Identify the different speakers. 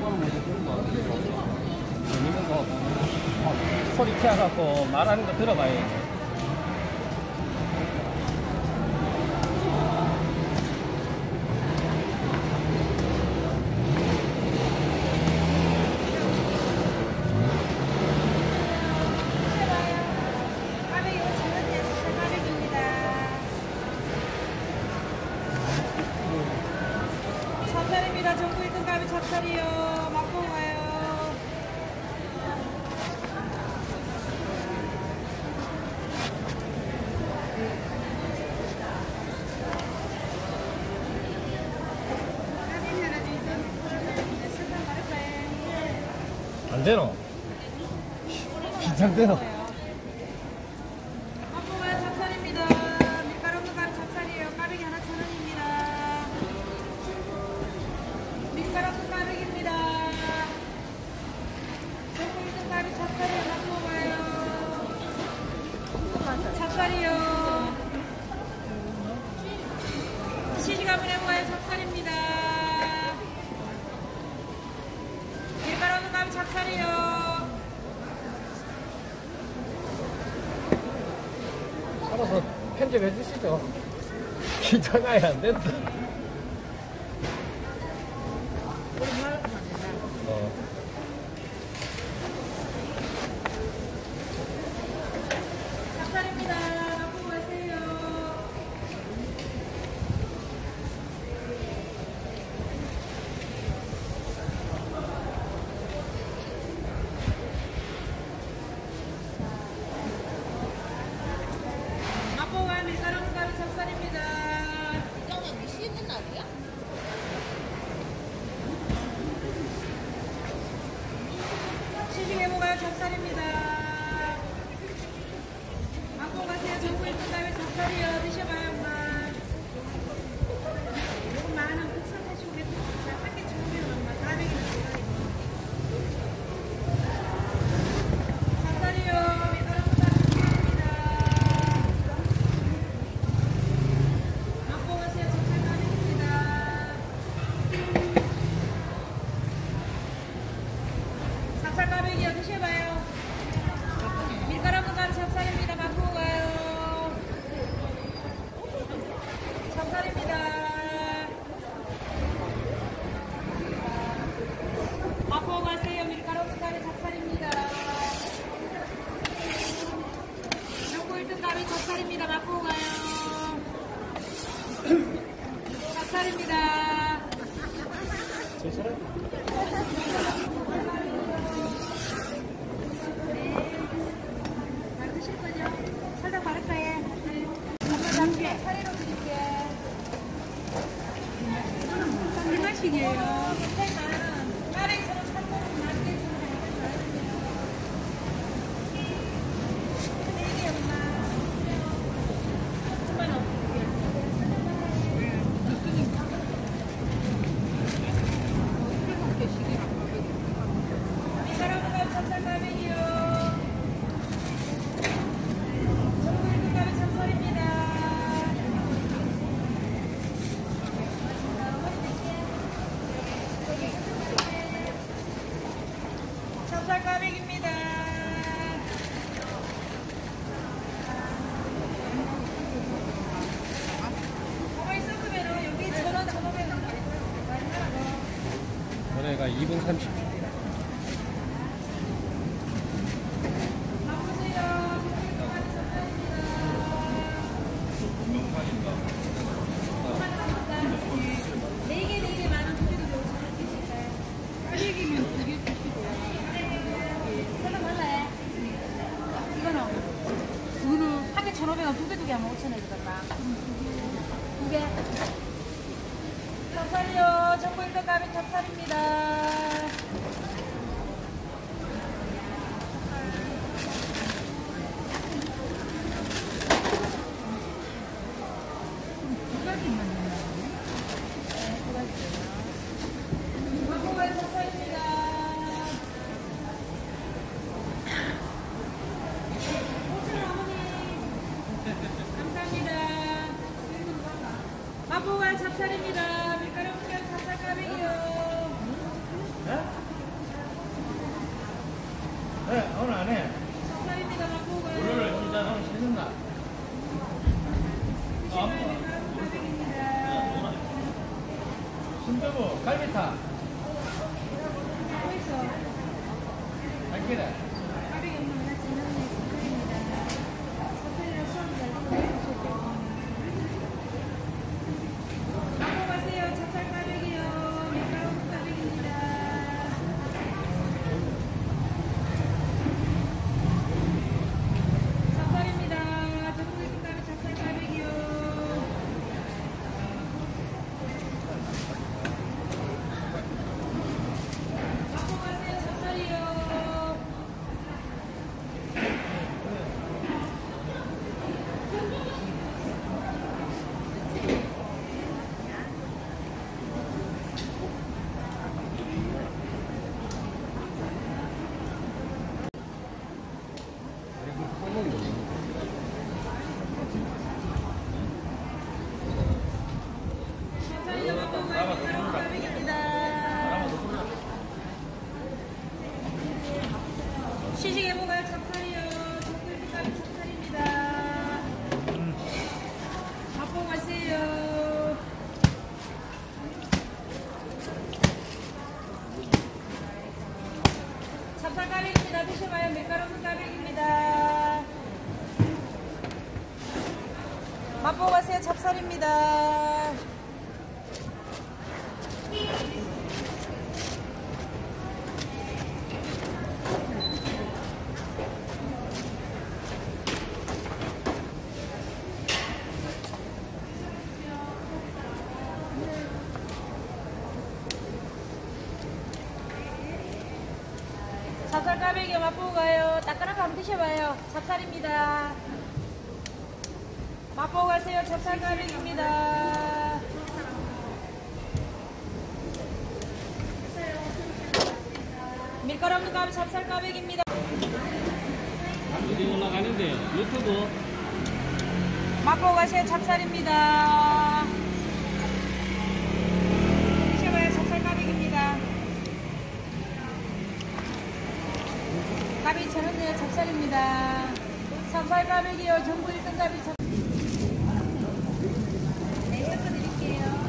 Speaker 1: 재밌는 거 소리 키워갖고 말하는 거 들어봐야지.
Speaker 2: 찹쌀입니다. 전국 1등 가비 찹쌀이요. 맛보고 가요.
Speaker 1: 안 되노? 긴장되노?
Speaker 2: 맛보고 가요. 찹쌀입니다. 밀가루 없는 가비 찹쌀이에요. 가비기 하나 1,000원입니다. 밀가루 없는 가비기입니다. 전국 1등 가비 찹쌀이요. 맛보고 가요. 찹쌀이요. 시시가문에 모아요. 찹쌀입니다. 밀가루 없는 가비 찹쌀이요.
Speaker 1: 알아서 편집해 주시죠. 긴장하면 안 된다.
Speaker 2: 찹쌀입니다. 맛보고 가세요. 맛보고 가요. 밀가루 없는 가비 찹쌀입니다.
Speaker 3: 이정은 쉬는 날이야?
Speaker 2: 시식해 먹어요. 찹쌀입니다. 맛보고 가세요. 전국 1등 가비 찹쌀이요. 드셔봐요, 엄마. 요거 만원 국산 해주고 자, 한개 주면 엄마 400원. 찹쌀이요. 밀가루 없는 가비 찹쌀입니다. 맛보고 가세요. 찹쌀 가비입니다. 찹쌀 가비기요. 드셔봐요. 밀가루 없는 가비 찹쌀입니다. 맛보고 가요. 찹쌀입니다. 맛보고 가세요. 밀가루 없는 가비 찹쌀입니다. 전국 1등 가비 찹쌀입니다. 맛보고 가요. 찹쌀입니다. 잘 드실 거죠? 설탕 바를 거예요. 잠깐 차례로 드릴게. 얼마씩이에요? 100만원. 400원, 300원, 만개 네, 엄마. 3만원. 밀가루 없는 가비 찹쌀 가비기요. 전국 1등 가비 찹쌀입니다. 찹쌀 가비기입니다. 가만히 섞으면 여기 1,000원, 1,500원 많이 하라고.
Speaker 1: 노래가 2분 30초.
Speaker 2: 맛보세요. 네 개 만원 두 개도 되고 저렇게 있을까요? 4개면 2개 주시고요. 설탕 발라요. 이거는 한 개 1,500원, 두 개 하면 5,000원이거든요. 두 개. 찹쌀이요. 전국 1등 가비 찹쌀입니다. 맛보고요. 찹쌀입니다. 감사합니다. 맛보고요. 찹쌀입니다. 밀가루 없는 찹쌀 가비요.
Speaker 1: 기타.
Speaker 2: 그래서
Speaker 1: 알기래.
Speaker 2: 가격이 얼마나 지났네 감사합니다. 사탕이랑 수업이 잘 되고 갖고 가세요. 찹쌀 가격이요. 밀가루 가격입니다. 찹쌀입니다. 전국의 끝가루 찹쌀 가격이요. 갖고 가세요. 찹쌀이요. 찹쌀이요. 갖고 가요. 밀가루 가격입니다. 시식 해보가요. 찹쌀이요. 전국의 끝가루 찹쌀입니다. 갖고 가세요. 찹쌀 가격입니다. 드셔봐요. 밀가루 가격입니다. 맛보고 가세요. 찹쌀입니다. 찹쌀 가백이 맛보고 가요. 따끈한 거 한번 드셔봐요. 찹쌀입니다. 맛보고 가세요. 찹쌀 가백입니다. 밀가루 없는 가백 찹쌀 가백입니다.
Speaker 1: 어디 올라가는데 유튜브.
Speaker 2: 맛보고 가세요. 찹쌀입니다. 드셔봐요. 찹쌀 가백입니다. 가비 2,000원이에요. 찹쌀입니다. 찹쌀 가백이요. 전부 1등 가비 찹쌀. 네, 섞어드릴게요.